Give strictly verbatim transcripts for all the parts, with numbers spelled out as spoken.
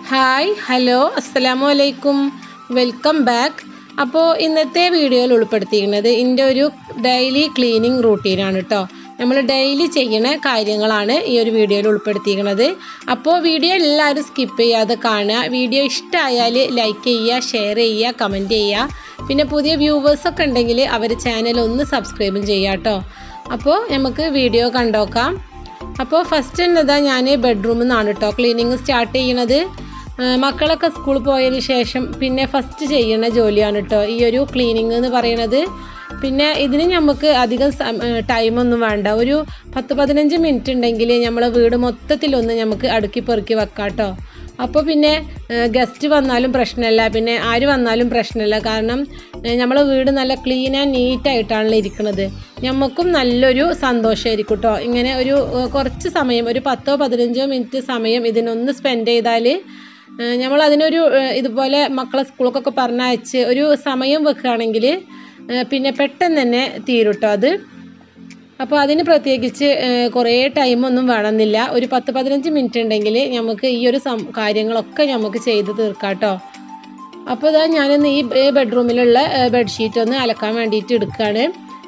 Hi hello അസ്സലാമു അലൈക്കും welcome back. അപ്പോൾ ഇന്നത്തെ വീഡിയോയിൽ ഉൾപ്പെടുത്തിയിരിക്കുന്നത് എൻ്റെ ഒരു ഡെയിലി ക്ലീനിങ് റൂട്ടീനാണ് കേട്ടോ. നമ്മൾ ഡെയിലി ചെയ്യുന്ന കാര്യങ്ങളാണ് ഈ ഒരു വീഡിയോയിൽ ഉൾപ്പെടുത്തിയിരിക്കുന്നത്. അപ്പോൾ വീഡിയോ എല്ലാവരും സ്കിപ്പ് ചെയ്യാതെ കാണുക. വീഡിയോ ഇഷ്ടമായാൽ ലൈക്ക് ചെയ്യുക, ഷെയർ ചെയ്യുക, കമൻറ്റ് ചെയ്യുക. പിന്നെ പുതിയ വ്യൂവേഴ്സൊക്കെ ഉണ്ടെങ്കിൽ അവർ ചാനൽ ഒന്ന് സബ്സ്ക്രൈബും ചെയ്യുക കേട്ടോ. അപ്പോൾ നമുക്ക് വീഡിയോ കണ്ടോക്കാം. അപ്പോൾ ഫസ്റ്റ് എന്നതാ ഞാൻ ബെഡ്റൂമിൽ നിന്നാണ് കേട്ടോ ക്ലീനിങ് സ്റ്റാർട്ട് ചെയ്യണത്. മക്കളൊക്കെ സ്കൂളിൽ പോയതിന് ശേഷം പിന്നെ ഫസ്റ്റ് ചെയ്യുന്ന ജോലിയാണ് കേട്ടോ ഈ ഒരു ക്ലീനിങ് എന്ന് പറയുന്നത്. പിന്നെ ഇതിന് നമുക്ക് അധികം ടൈമൊന്നും വേണ്ട. ഒരു പത്ത് പതിനഞ്ച് മിനിറ്റ് ഉണ്ടെങ്കിൽ നമ്മൾ വീട് മൊത്തത്തിലൊന്ന് നമുക്ക് അടുക്കി പെറുക്കി വെക്കാം കേട്ടോ. അപ്പോൾ പിന്നെ ഗസ്റ്റ് വന്നാലും പ്രശ്നമല്ല, പിന്നെ ആര് വന്നാലും പ്രശ്നമല്ല. കാരണം നമ്മൾ വീട് നല്ല ക്ലീൻ ആൻഡ് നീറ്റായിട്ടാണല്ലോ ഇരിക്കുന്നത്. നമുക്കും നല്ലൊരു സന്തോഷമായിരിക്കും കേട്ടോ. ഇങ്ങനെ ഒരു കുറച്ച് സമയം, ഒരു പത്തോ പതിനഞ്ചോ മിനിറ്റ് സമയം ഇതിനൊന്ന് സ്പെൻഡ് ചെയ്താൽ നമ്മൾ അതിനൊരു ഇതുപോലെ മക്കളെ സ്കൂളൊക്കെ പറഞ്ഞയച്ച് ഒരു സമയം വെക്കുകയാണെങ്കിൽ പിന്നെ പെട്ടെന്ന് തന്നെ തീരും കേട്ടോ അത്. അപ്പോൾ അതിന് പ്രത്യേകിച്ച് കുറേ ടൈമൊന്നും വേണമെന്നില്ല. ഒരു പത്ത് പതിനഞ്ച് മിനിറ്റ് ഉണ്ടെങ്കിൽ നമുക്ക് ഈ ഒരു സം കാര്യങ്ങളൊക്കെ നമുക്ക് ചെയ്ത് തീർക്കാം കേട്ടോ. അപ്പോൾ ഇതാ ഞാനിന്ന് ഈ ബെഡ്റൂമിലുള്ള ബെഡ്ഷീറ്റ് ഒന്ന് അലക്കാൻ വേണ്ടിയിട്ട് എടുക്കുകയാണ്.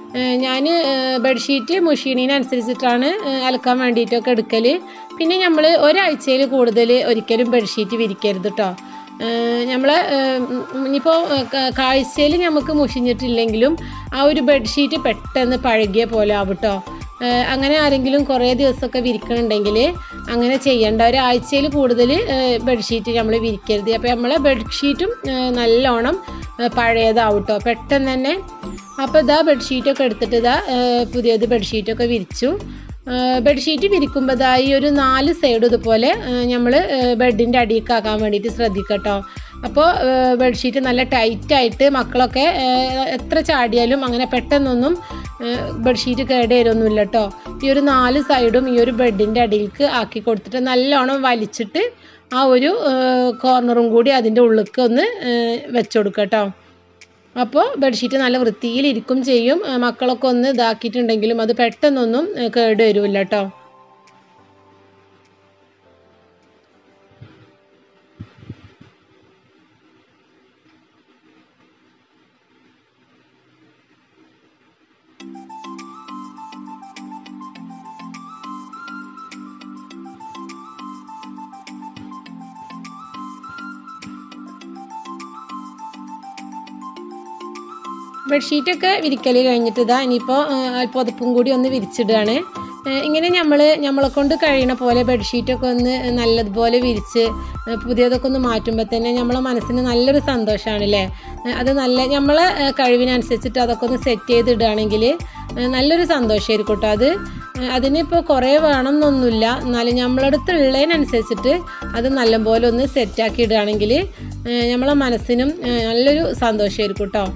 ഞാൻ ബെഡ്ഷീറ്റ് മെഷീനിനനുസരിച്ചിട്ടാണ് അലക്കാൻ വേണ്ടിയിട്ടൊക്കെ എടുക്കൽ. പിന്നെ നമ്മൾ ഒരാഴ്ചയിൽ കൂടുതൽ ഒരിക്കലും ബെഡ്ഷീറ്റ് വിരിക്കരുത് കേട്ടോ. നമ്മൾ ഇനിയിപ്പോൾ കാഴ്ചയിൽ നമുക്ക് മുഷിഞ്ഞിട്ടില്ലെങ്കിലും ആ ഒരു ബെഡ്ഷീറ്റ് പെട്ടെന്ന് പഴകിയ പോലെ ആവും കേട്ടോ. അങ്ങനെ ആരെങ്കിലും കുറേ ദിവസമൊക്കെ വിരിക്കണമെങ്കിൽ അങ്ങനെ ചെയ്യേണ്ട. ഒരാഴ്ചയിൽ കൂടുതൽ ബെഡ്ഷീറ്റ് നമ്മൾ വിരിക്കരുത്. അപ്പോൾ നമ്മളെ ബെഡ്ഷീറ്റും നല്ലോണം പഴയതാവും കേട്ടോ പെട്ടെന്ന് തന്നെ. അപ്പോൾ ഇതാ ബെഡ്ഷീറ്റൊക്കെ എടുത്തിട്ട് ഇതാ പുതിയത് ബെഡ്ഷീറ്റൊക്കെ വിരിച്ചു. ബെഡ്ഷീറ്റ് വിരിക്കുമ്പോൾ ഇതാ ഈ ഒരു നാല് സൈഡ് ഇതുപോലെ നമ്മൾ ബെഡിൻ്റെ അടിയിലേക്കാക്കാൻ വേണ്ടിയിട്ട് ശ്രദ്ധിക്കട്ടോ. അപ്പോൾ ബെഡ്ഷീറ്റ് നല്ല ടൈറ്റായിട്ട് മക്കളൊക്കെ എത്ര ചാടിയാലും അങ്ങനെ പെട്ടെന്നൊന്നും ബെഡ്ഷീറ്റ് കേടുവരൊന്നുമില്ല കേട്ടോ. ഈ ഒരു നാല് സൈഡും ഈ ഒരു ബെഡിൻ്റെ അടിയിലേക്ക് ആക്കി കൊടുത്തിട്ട് നല്ലോണം വലിച്ചിട്ട് ആ ഒരു കോർണറും കൂടി അതിൻ്റെ ഉള്ളിലേക്ക് ഒന്ന് വെച്ച് കൊടുക്കുക കേട്ടോ. അപ്പോൾ ബെഡ്ഷീറ്റ് നല്ല വൃത്തിയിലിരിക്കും ചെയ്യും. മക്കളൊക്കെ ഒന്ന് ഇതാക്കിയിട്ടുണ്ടെങ്കിലും അത് പെട്ടെന്നൊന്നും കേട് വരില്ല കേട്ടോ. ബെഡ്ഷീറ്റൊക്കെ വിരിക്കൽ കഴിഞ്ഞിട്ട് ഇതാ ഇനിയിപ്പോൾ പുതപ്പും കൂടി ഒന്ന് വിരിച്ചിടുകയാണ്. ഇങ്ങനെ നമ്മൾ നമ്മളെ കൊണ്ട് കഴിയണ പോലെ ബെഡ്ഷീറ്റൊക്കെ ഒന്ന് നല്ലതുപോലെ വിരിച്ച് പുതിയതൊക്കെ ഒന്ന് മാറ്റുമ്പോൾ തന്നെ നമ്മളെ മനസ്സിന് നല്ലൊരു സന്തോഷമാണല്ലേ. അത് നല്ല നമ്മളെ കഴിവിനനുസരിച്ചിട്ട് അതൊക്കെ ഒന്ന് സെറ്റ് ചെയ്തിടുകയാണെങ്കിൽ നല്ലൊരു സന്തോഷമായിരിക്കും കേട്ടോ. അത് അതിനിപ്പോൾ കുറേ വേണമെന്നൊന്നുമില്ല, എന്നാലും നമ്മളടുത്തുള്ളതിനനുസരിച്ചിട്ട് അത് നല്ലപോലെ ഒന്ന് സെറ്റാക്കി ഇടുകയാണെങ്കിൽ നമ്മളെ മനസ്സിനും നല്ലൊരു സന്തോഷമായിരിക്കും കേട്ടോ.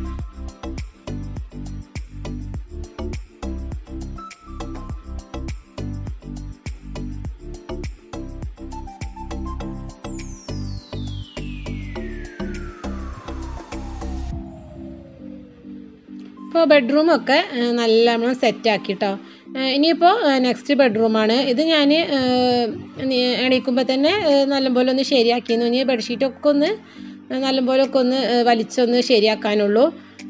ഇപ്പോൾ ബെഡ്റൂമൊക്കെ നല്ലോണം സെറ്റാക്കി കേട്ടോ. ഇനിയിപ്പോൾ നെക്സ്റ്റ് ബെഡ്റൂമാണ് ഇത്. ഞാൻ എണീക്കുമ്പോൾ തന്നെ നല്ലപോലെ ഒന്ന് ശരിയാക്കിയിരുന്നു. ഇനി ബെഡ്ഷീറ്റൊക്കെ ഒന്ന് നല്ലപോലൊക്കെ ഒന്ന് വലിച്ചൊന്ന് ശരിയാക്കാനുള്ളൂ.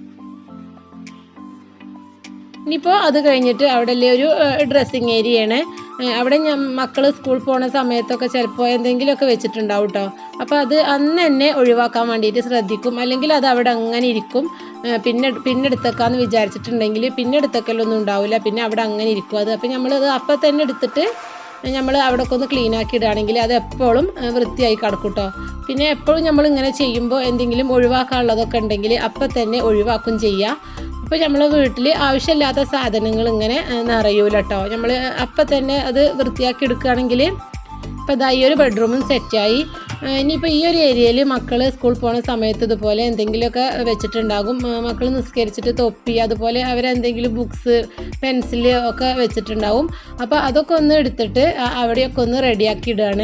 ഇനിയിപ്പോൾ അത് കഴിഞ്ഞിട്ട് അവിടെ ഒരു ഡ്രസ്സിങ് ഏരിയയാണ്. അവിടെ ഞാൻ മക്കൾ സ്കൂളിൽ പോകുന്ന സമയത്തൊക്കെ ചിലപ്പോൾ എന്തെങ്കിലുമൊക്കെ വെച്ചിട്ടുണ്ടാവും കേട്ടോ. അപ്പോൾ അത് അന്ന് തന്നെ ഒഴിവാക്കാൻ വേണ്ടിയിട്ട് ശ്രദ്ധിക്കും. അല്ലെങ്കിൽ അത് അവിടെ അങ്ങനെ ഇരിക്കും. പിന്നെ പിന്നെ എടുത്തേക്കാന്ന് വിചാരിച്ചിട്ടുണ്ടെങ്കിൽ പിന്നെ എടുത്തേക്കലൊന്നും ഉണ്ടാവില്ല, പിന്നെ അവിടെ അങ്ങനെ ഇരിക്കും അത്. അപ്പോൾ നമ്മളത് അപ്പം തന്നെ എടുത്തിട്ട് നമ്മൾ അവിടെ ഒക്കെ ഒന്ന് ക്ലീൻ ആക്കി ഇടുകയാണെങ്കിൽ അത് എപ്പോഴും വൃത്തിയായി കിടക്കും കേട്ടോ. പിന്നെ എപ്പോഴും നമ്മൾ ഇങ്ങനെ ചെയ്യുമ്പോൾ എന്തെങ്കിലും ഒഴിവാക്കാനുള്ളതൊക്കെ ഉണ്ടെങ്കിൽ അപ്പം തന്നെ ഒഴിവാക്കും ചെയ്യുക. അപ്പോൾ നമ്മളെ വീട്ടിൽ ആവശ്യമില്ലാത്ത സാധനങ്ങൾ ഇങ്ങനെ നിറയൂല കേട്ടോ. നമ്മൾ അപ്പം തന്നെ അത് വൃത്തിയാക്കി എടുക്കുകയാണെങ്കിൽ. ഇപ്പോൾ ഇതാ ഈ ഒരു ബെഡ്റൂമും സെറ്റായി. ഇനിയിപ്പോൾ ഈ ഒരു ഏരിയയിൽ മക്കൾ സ്കൂൾ പോകുന്ന സമയത്ത് ഇതുപോലെ എന്തെങ്കിലുമൊക്കെ വെച്ചിട്ടുണ്ടാകും. മക്കൾ നിസ്കരിച്ചിട്ട് തൊപ്പി അതുപോലെ അവരെന്തെങ്കിലും ബുക്സ് പെൻസില് ഒക്കെ വെച്ചിട്ടുണ്ടാവും. അപ്പോൾ അതൊക്കെ ഒന്ന് എടുത്തിട്ട് അവിടെയൊക്കെ ഒന്ന് റെഡിയാക്കി ഇടുകയാണ്.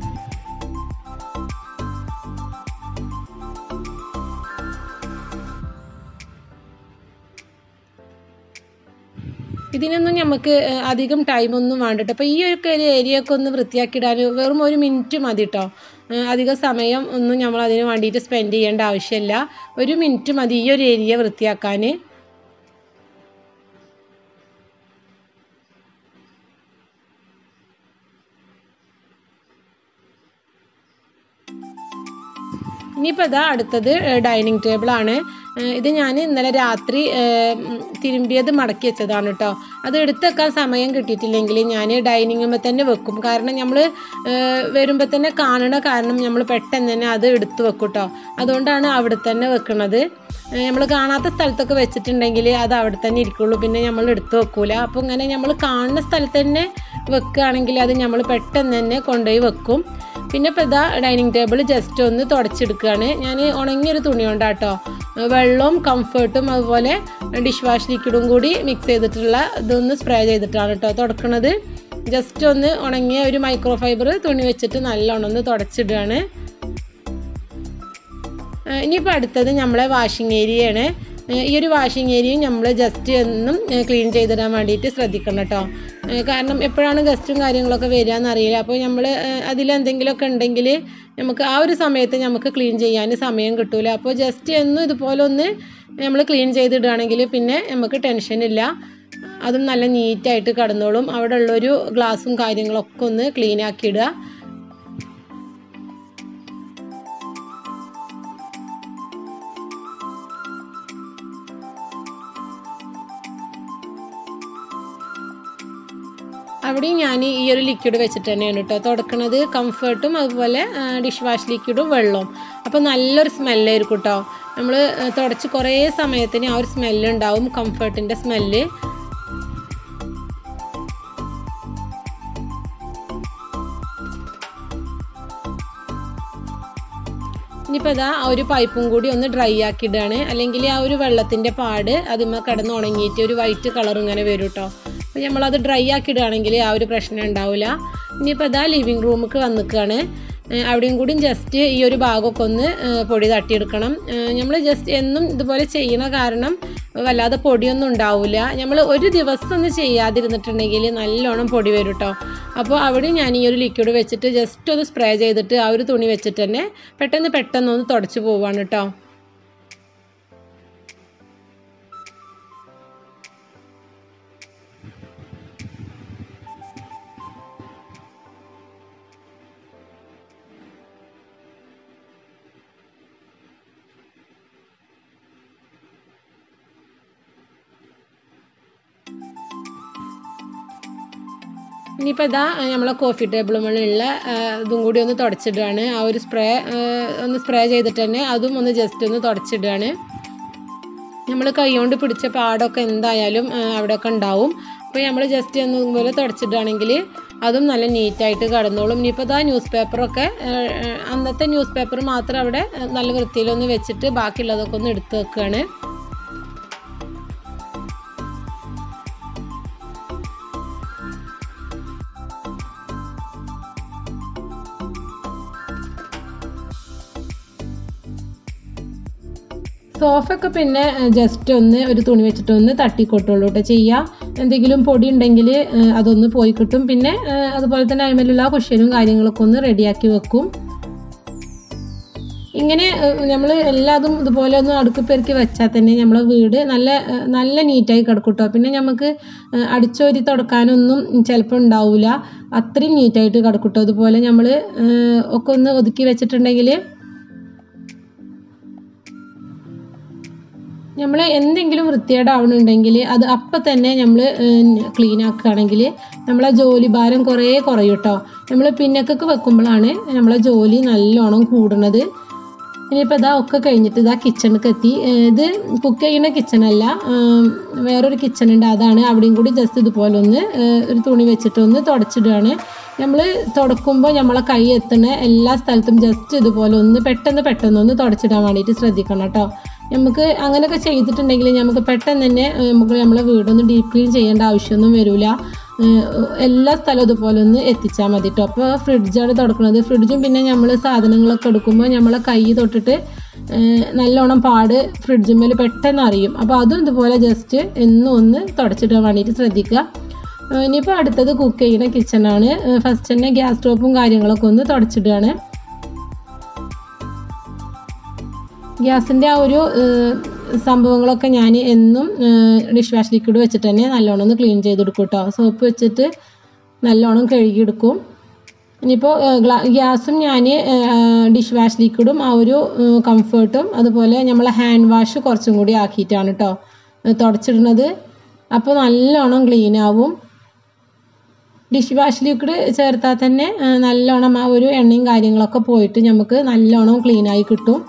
ഇതിനൊന്നും നമുക്ക് അധികം ടൈമൊന്നും വേണ്ട കേട്ടോ. അപ്പോൾ ഈ ഒരു ഏരിയ ഒക്കെ ഒന്ന് വൃത്തിയാക്കി ഇടാൻ വെറും ഒരു മിനിറ്റ് മതി കേട്ടോ. അധിക സമയം ഒന്നും നമ്മൾ അതിന് വേണ്ടിയിട്ട് സ്പെൻഡ് ചെയ്യേണ്ട ആവശ്യമില്ല. ഒരു മിനിറ്റ് മതി ഈ ഒരു ഏരിയ വൃത്തിയാക്കാൻ. ഇനിയിപ്പോൾ ഇതാ അടുത്തത് ഡൈനിങ് ടേബിളാണ്. ഇത് ഞാൻ ഇന്നലെ രാത്രി തിരുമ്പിയത് മടക്കി വെച്ചതാണ് കേട്ടോ. അത് എടുത്ത് വെക്കാൻ സമയം കിട്ടിയിട്ടില്ലെങ്കിൽ ഞാൻ ഡൈനിങ്ങുമ്പോൾ തന്നെ വെക്കും. കാരണം നമ്മൾ വരുമ്പോൾ തന്നെ കാണണ കാരണം നമ്മൾ പെട്ടെന്ന് തന്നെ അത് എടുത്ത് വെക്കും കേട്ടോ. അതുകൊണ്ടാണ് അവിടെ തന്നെ വെക്കുന്നത്. നമ്മൾ കാണാത്ത സ്ഥലത്തൊക്കെ വെച്ചിട്ടുണ്ടെങ്കിൽ അത് അവിടെ തന്നെ ഇരിക്കുള്ളൂ, പിന്നെ നമ്മൾ എടുത്ത് വെക്കൂല. അപ്പോൾ ഇങ്ങനെ നമ്മൾ കാണുന്ന സ്ഥലത്ത് തന്നെ വെക്കുകയാണെങ്കിൽ അത് നമ്മൾ പെട്ടെന്ന് തന്നെ കൊണ്ടുപോയി വെക്കും. പിന്നെ ഇപ്പോൾ ഇതാ ഡൈനിങ് ടേബിൾ ജസ്റ്റ് ഒന്ന് തുടച്ചെടുക്കുകയാണ്. ഞാൻ ഉണങ്ങിയൊരു തുണി കൊണ്ടാട്ടോ, വെള്ളവും കംഫർട്ടും അതുപോലെ ഡിഷ് വാഷ് ലിക്വിഡും കൂടി മിക്സ് ചെയ്തിട്ടുള്ള ഇതൊന്ന് സ്പ്രേ ചെയ്തിട്ടാണ് കേട്ടോ തുടക്കുന്നത്. ജസ്റ്റ് ഒന്ന് ഉണങ്ങിയ ഒരു മൈക്രോ ഫൈബർ തുണി വെച്ചിട്ട് നല്ലോണം ഒന്ന് തുടച്ചിടുകയാണ്. ഇനിയിപ്പോൾ അടുത്തത് നമ്മളെ വാഷിംഗ് ഏരിയയാണ്. ഈ ഒരു വാഷിംഗ് ഏരിയയും നമ്മൾ ജസ്റ്റ് എന്നും ക്ലീൻ ചെയ്തിടാൻ വേണ്ടിയിട്ട് ശ്രദ്ധിക്കണം കേട്ടോ. കാരണം എപ്പോഴാണ് ഗസ്റ്റും കാര്യങ്ങളൊക്കെ വരിക എന്നറിയില്ല. അപ്പോൾ നമ്മൾ അതിലെന്തെങ്കിലുമൊക്കെ ഉണ്ടെങ്കിൽ നമുക്ക് ആ ഒരു സമയത്ത് നമുക്ക് ക്ലീൻ ചെയ്യാൻ സമയം കിട്ടൂല. അപ്പോൾ ജസ്റ്റ് എന്നും ഇതുപോലെ ഒന്ന് നമ്മൾ ക്ലീൻ ചെയ്തിടുകയാണെങ്കിൽ പിന്നെ നമുക്ക് ടെൻഷനില്ല, അതും നല്ല നീറ്റായിട്ട് കിടന്നോളും. അവിടെ ഉള്ളൊരു ഗ്ലാസും കാര്യങ്ങളൊക്കെ ഒന്ന് ക്ലീൻ ആക്കിയിടുക. അവിടെയും ഞാൻ ഈ ഒരു ലിക്വിഡ് വെച്ചിട്ട് തന്നെയാണ് കേട്ടോ തുടക്കുന്നത്. കംഫർട്ടും അതുപോലെ ഡിഷ് വാഷ് ലിക്വിഡും വെള്ളവും. അപ്പോൾ നല്ലൊരു സ്മെല്ലായിരിക്കും കേട്ടോ. നമ്മൾ തുടച്ച് കുറേ സമയത്തിന് ആ ഒരു സ്മെല്ലുണ്ടാവും, കംഫർട്ടിൻ്റെ സ്മെല്ല്. ഇനിയിപ്പോൾ അതാ ആ ഒരു പൈപ്പും കൂടി ഒന്ന് ഡ്രൈ ആക്കിയിടുകയാണ്. അല്ലെങ്കിൽ ആ ഒരു വെള്ളത്തിൻ്റെ പാട് അതിന്മേൽ കിടന്ന് ഉണങ്ങിയിട്ട് ഒരു വൈറ്റ് കളർ ഇങ്ങനെ വരും കേട്ടോ. അപ്പോൾ നമ്മളത് ഡ്രൈ ആക്കിയിടുകയാണെങ്കിൽ ആ ഒരു പ്രശ്നം ഉണ്ടാവില്ല. ഇനിയിപ്പോൾ അതാ ലിവിങ് റൂമിലേക്ക് വന്നിക്കുകയാണ്. അവിടെയും കൂടി ജസ്റ്റ് ഈ ഒരു ഭാഗമൊക്കെ ഒന്ന് പൊടി തട്ടിയെടുക്കണം. നമ്മൾ ജസ്റ്റ് എന്നും ഇതുപോലെ ചെയ്യണ കാരണം വല്ലാതെ പൊടിയൊന്നും ഉണ്ടാവില്ല. നമ്മൾ ഒരു ദിവസം ഒന്ന് ചെയ്യാതിരുന്നിട്ടുണ്ടെങ്കിൽ നല്ലോണം പൊടി വരും കേട്ടോ. അപ്പോൾ അവിടെ ഞാൻ ഈ ഒരു ലിക്വിഡ് വെച്ചിട്ട് ജസ്റ്റ് ഒന്ന് സ്പ്രേ ചെയ്തിട്ട് ആ ഒരു തുണി വെച്ചിട്ട് തന്നെ പെട്ടെന്ന് പെട്ടെന്ന് ഒന്ന് തുടച്ച് പോവാണ് കേട്ടോ. ഇനിയിപ്പോൾ ഇതാ നമ്മളെ കോഫി ടേബിൾ മുകളിലുള്ള ഇതും കൂടി ഒന്ന് തുടച്ചിടുകയാണ്. ആ ഒരു സ്പ്രേ ഒന്ന് സ്പ്രേ ചെയ്തിട്ട് തന്നെ അതും ഒന്ന് ജസ്റ്റ് ഒന്ന് തുടച്ചിടുകയാണ്. നമ്മൾ കൈ കൊണ്ട് പിടിച്ച പാടൊക്കെ എന്തായാലും അവിടെയൊക്കെ ഉണ്ടാവും. അപ്പോൾ നമ്മൾ ജസ്റ്റ് ഒന്ന് ഇതുപോലെ തുടച്ചിടുകയാണെങ്കിൽ അതും നല്ല നീറ്റായിട്ട് കിടന്നോളും. ഇനിയിപ്പോൾ ഇതാ ന്യൂസ് പേപ്പറൊക്കെ അന്നത്തെ ന്യൂസ് പേപ്പർ മാത്രം അവിടെ നല്ല വൃത്തിയിലൊന്ന് വെച്ചിട്ട് ബാക്കിയുള്ളതൊക്കെ ഒന്ന് എടുത്ത് വെക്കുകയാണ്. സോഫയൊക്കെ പിന്നെ ജസ്റ്റ് ഒന്ന് ഒരു തുണി വെച്ചിട്ട് ഒന്ന് തട്ടിക്കൊട്ടുള്ളൂ കേട്ടോ ചെയ്യുക. എന്തെങ്കിലും പൊടി ഉണ്ടെങ്കിൽ അതൊന്ന് പോയി കിട്ടും. പിന്നെ അതുപോലെ തന്നെ അതിലുള്ള കുഷ്യനും കാര്യങ്ങളൊക്കെ ഒന്ന് റെഡിയാക്കി വെക്കും. ഇങ്ങനെ നമ്മൾ എല്ലാതും ഇതുപോലെ ഒന്ന് അടുക്കി പെറുക്കി വെച്ചാൽ തന്നെ നമ്മളെ വീട് നല്ല നല്ല നീറ്റായി കിടക്കും കേട്ടോ. പിന്നെ നമുക്ക് അടിച്ചോരി തുടക്കാനൊന്നും ചിലപ്പോൾ ഉണ്ടാവില്ല, അത്രയും നീറ്റായിട്ട് കിടക്കും കേട്ടോ. അതുപോലെ നമ്മൾ ഒക്കെ ഒന്ന് ഒതുക്കി വെച്ചിട്ടുണ്ടെങ്കിൽ നമ്മൾ എന്തെങ്കിലും വൃത്തികേടാവണമെന്നുണ്ടെങ്കിൽ അത് അപ്പം തന്നെ നമ്മൾ ക്ലീൻ ആക്കുകയാണെങ്കിൽ നമ്മളെ ജോലി ഭാരം കുറേ കുറയും കേട്ടോ. നമ്മൾ പിന്നക്കൊക്കെ വെക്കുമ്പോഴാണ് നമ്മളെ ജോലി നല്ലോണം കൂടുന്നത്. ഇനിയിപ്പോൾ ഇതാ ഒക്കെ കഴിഞ്ഞിട്ട് ഇതാ കിച്ചണിലേക്ക് എത്തി. ഇത് കുക്ക് ചെയ്യുന്ന കിച്ചണല്ല, വേറൊരു കിച്ചണുണ്ട്, അതാണ്. അവിടെയും കൂടി ജസ്റ്റ് ഇതുപോലെ ഒന്ന് ഒരു തുണി വെച്ചിട്ട് ഒന്ന് തുടച്ചിടുകയാണ്. നമ്മൾ തുടക്കുമ്പോൾ നമ്മളെ കൈ എത്തുന്ന എല്ലാ സ്ഥലത്തും ജസ്റ്റ് ഇതുപോലെ ഒന്ന് പെട്ടെന്ന് പെട്ടെന്ന് ഒന്ന് തുടച്ചിടാൻ വേണ്ടിയിട്ട് ശ്രദ്ധിക്കണം കേട്ടോ. നമുക്ക് അങ്ങനെയൊക്കെ ചെയ്തിട്ടുണ്ടെങ്കിൽ നമുക്ക് പെട്ടെന്ന് തന്നെ നമുക്ക് നമ്മളെ വീടൊന്ന് ഡീപ്പ് ക്ലീൻ ചെയ്യേണ്ട ആവശ്യമൊന്നും വരില്ല. എല്ലാ സ്ഥലവും ഇതുപോലെ ഒന്ന് എത്തിച്ചാൽ മതി കേട്ടോ. അപ്പോൾ ഫ്രിഡ്ജാണ് തുടക്കുന്നത്. ഫ്രിഡ്ജും പിന്നെ നമ്മൾ സാധനങ്ങളൊക്കെ എടുക്കുമ്പോൾ നമ്മളെ കൈ തൊട്ടിട്ട് നല്ലോണം പാട് ഫ്രിഡ്ജിന്മേൽ പെട്ടെന്ന് അറിയും. അപ്പോൾ അതും ഇതുപോലെ ജസ്റ്റ് എന്നും ഒന്ന് തുടച്ചിടാൻ വേണ്ടിയിട്ട് ശ്രദ്ധിക്കുക. ഇനിയിപ്പോൾ അടുത്തത് കുക്ക് ചെയ്യുന്ന കിച്ചണാണ്. ഫസ്റ്റ് തന്നെ ഗ്യാസ് സ്റ്റോപ്പും കാര്യങ്ങളൊക്കെ ഒന്ന് തുടച്ചിടുകയാണ്. ഗ്യാസിൻ്റെ ആ ഒരു സംഭവങ്ങളൊക്കെ ഞാൻ എന്നും ഡിഷ് വാഷ് ലിക്വിഡ് വെച്ചിട്ട് തന്നെ നല്ലോണം ഒന്ന് ക്ലീൻ ചെയ്തെടുക്കും കേട്ടോ. സോപ്പ് വെച്ചിട്ട് നല്ലോണം കഴുകിയെടുക്കും. ഇനിയിപ്പോൾ ഗ്യാസും ഞാൻ ഡിഷ് വാഷ് ലിക്വിഡും ആ ഒരു കംഫേർട്ടും അതുപോലെ നമ്മളെ ഹാൻഡ് വാഷ് കുറച്ചും കൂടി ആക്കിയിട്ടാണ് കേട്ടോ തുടച്ചിടുന്നത്. അപ്പോൾ നല്ലോണം ക്ലീൻ ആവും. ഡിഷ് വാഷ് ലിക്വിഡ് ചേർത്താൽ തന്നെ നല്ലോണം ആ ഒരു എണ്ണയും കാര്യങ്ങളൊക്കെ പോയിട്ട് നമുക്ക് നല്ലോണം ക്ലീനായി കിട്ടും.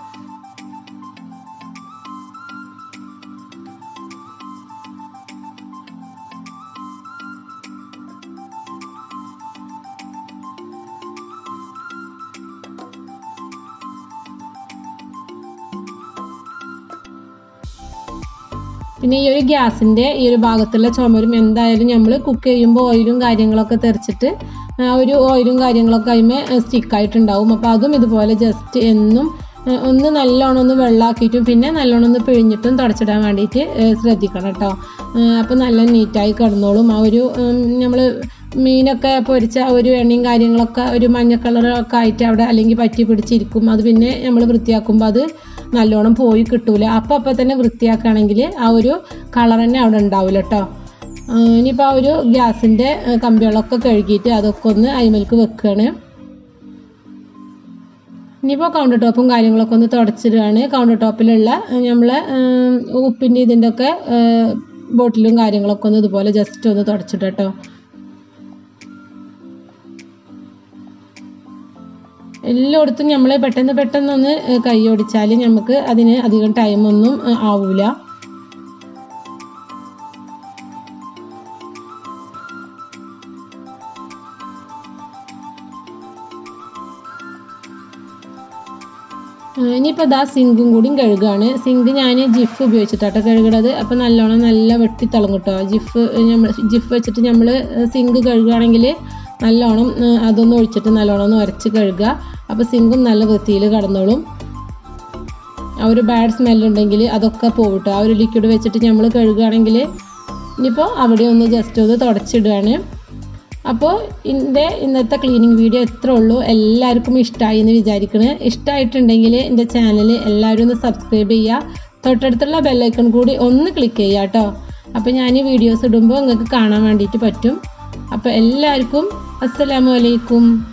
പിന്നെ ഈ ഒരു ഗ്യാസിൻ്റെ ഈ ഒരു ഭാഗത്തുള്ള ചുമരും എന്തായാലും നമ്മൾ കുക്ക് ചെയ്യുമ്പോൾ ഓയിലും കാര്യങ്ങളൊക്കെ തെറിച്ചിട്ട് ആ ഒരു ഓയിലും കാര്യങ്ങളൊക്കെ അതിന്മേൽ സ്റ്റിക്കായിട്ടുണ്ടാവും. അപ്പോൾ അതും ഇതുപോലെ ജസ്റ്റ് എന്നും ഒന്ന് നല്ലോണം ഒന്ന് വെള്ളമാക്കിയിട്ടും പിന്നെ നല്ലോണം ഒന്ന് പിഴിഞ്ഞിട്ടും തുടച്ചിടാൻ വേണ്ടിയിട്ട് ശ്രദ്ധിക്കണം കേട്ടോ. അപ്പോൾ നല്ല നീറ്റായി കിടന്നോളും. ആ ഒരു നമ്മൾ മീനൊക്കെ പൊരിച്ച ഒരു എണ്ണയും കാര്യങ്ങളൊക്കെ ഒരു മഞ്ഞ കളറൊക്കെ ആയിട്ട് അവിടെ അല്ലെങ്കിൽ പറ്റി പിടിച്ചിരിക്കും. അത് പിന്നെ നമ്മൾ വൃത്തിയാക്കുമ്പോൾ അത് നല്ലോണം പോയി കിട്ടൂല. അപ്പം അപ്പം തന്നെ വൃത്തിയാക്കുകയാണെങ്കിൽ ആ ഒരു കളർ തന്നെ അവിടെ ഉണ്ടാവില്ല കേട്ടോ. ഇനിയിപ്പോൾ ആ ഒരു ഗ്യാസിൻ്റെ കമ്പികളൊക്കെ കഴുകിയിട്ട് അതൊക്കെ ഒന്ന് അയിമേൽക്ക് വെക്കുകയാണ്. ഇനിയിപ്പോൾ കൗണ്ടർ ടോപ്പും കാര്യങ്ങളൊക്കെ ഒന്ന് തുടച്ചിടുകയാണ്. കൗണ്ടർ ടോപ്പിലുള്ള നമ്മളെ ഉപ്പിൻ്റെ ഇതിൻ്റെ ഒക്കെ ബോട്ടിലും കാര്യങ്ങളൊക്കെ ഒന്ന് ഇതുപോലെ ജസ്റ്റ് ഒന്ന് തുടച്ചിട്ട് കേട്ടോ. എല്ലായിടത്തും നമ്മൾ പെട്ടെന്ന് പെട്ടെന്നൊന്ന് കൈ ഓടിച്ചാൽ നമുക്ക് അതിന് അധികം ടൈമൊന്നും ആവില്ല. ഇനിയിപ്പോൾ ഇതാ സിങ്കും കൂടിയും കഴുകുകയാണ്. സിങ്ക് ഞാൻ ജിഫ് ഉപയോഗിച്ചിട്ടാട്ടോ കഴുകുന്നത്. അപ്പോൾ നല്ലോണം നല്ല വെട്ടിത്തിളങ്ങും കേട്ടോ. ജിഫ് നമ്മൾ ജിഫ് വെച്ചിട്ട് നമ്മൾ സിങ്ക് കഴുകുകയാണെങ്കിൽ നല്ലോണം അതൊന്ന് ഒഴിച്ചിട്ട് നല്ലോണം ഒന്ന് ഉരച്ച് കഴുകുക. അപ്പോൾ സിങ്കും നല്ല വൃത്തിയിൽ കിടന്നോളും. ആ ഒരു ബാഡ് സ്മെല്ലുണ്ടെങ്കിൽ അതൊക്കെ പോകട്ടോ. ആ ഒരു ലിക്വിഡ് വെച്ചിട്ട് നമ്മൾ കഴുകുകയാണെങ്കിൽ. ഇനിയിപ്പോൾ അവിടെ ഒന്ന് ജസ്റ്റ് ഒന്ന് തുടച്ചിടുകയാണ്. അപ്പോൾ എൻ്റെ ഇന്നത്തെ ക്ലീനിങ് വീഡിയോ എത്ര ഉള്ളൂ. എല്ലാവർക്കും ഇഷ്ടമായി എന്ന് വിചാരിക്കണേ. ഇഷ്ടമായിട്ടുണ്ടെങ്കിൽ എൻ്റെ ചാനൽ എല്ലാവരും ഒന്ന് സബ്സ്ക്രൈബ് ചെയ്യുക. തൊട്ടടുത്തുള്ള ബെല്ലൈക്കൺ കൂടി ഒന്ന് ക്ലിക്ക് ചെയ്യുക കേട്ടോ. അപ്പോൾ ഞാൻ ഈ വീഡിയോസ് ഇടുമ്പോൾ നിങ്ങൾക്ക് കാണാൻ വേണ്ടിയിട്ട് പറ്റും. അപ്പോൾ എല്ലാവർക്കും അസ്സലാമു അലൈക്കും.